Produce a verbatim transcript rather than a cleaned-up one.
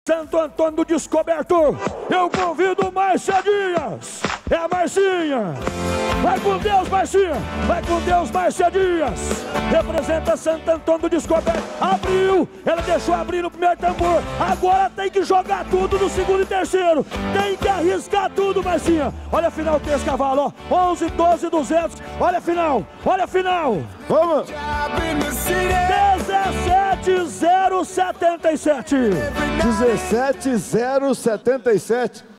Santo Antônio do Descoberto, eu convido Márcia Dias, é a Marcinha, vai com Deus Marcinha, vai com Deus Márcia Dias, representa Santo Antônio do Descoberto, abriu, ela deixou abrir no primeiro tambor, agora tem que jogar tudo no segundo e terceiro, tem que arriscar tudo Marcinha, olha a final três cavalos, ó, onze, doze, duzentos, olha a final, olha a final, vamos, dezessete zero setenta e sete. dezessete zero setenta e sete.